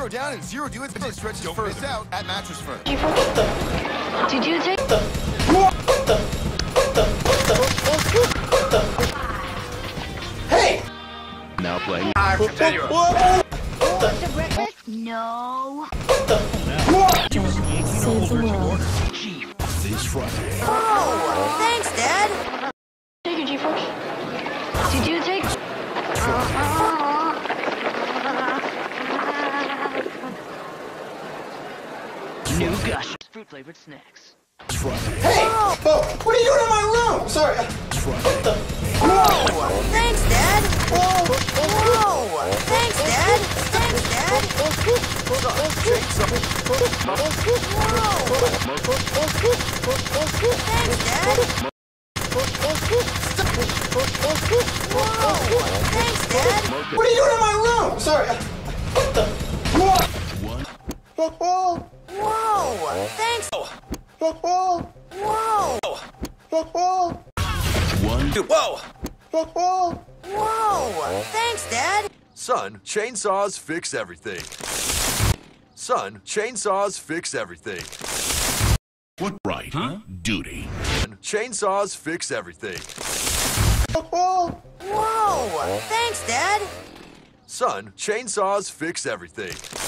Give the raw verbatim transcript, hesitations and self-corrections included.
Zero down and zero doing it. Stretches Don't first out at Mattress Firm. Did you take Hey! Now playing. I'm continuing. to breakfast? No. Save the world. This Friday. Oh, thanks, Dad. Take it, G-Force. Did you take? New gush fruit flavored snacks. Friday. Hey! Oh, what are you doing in my room? Sorry. Friday. Whoa! Thanks, Dad. Whoa! Whoa! Thanks, Dad. Thanks, Dad. Whoa! Thanks, Dad. Whoa! Thanks, Dad. What are you doing in my room? Sorry. One. Whoa! Whoa! Thanks. Whoa! Whoa! Whoa! One. Whoa! Whoa! Whoa! Thanks, Dad. Son, chainsaws fix everything. Son, chainsaws fix everything. What right? Huh? Duty. Chainsaws fix everything. Whoa! Whoa! Thanks, Dad. Son, chainsaws fix everything.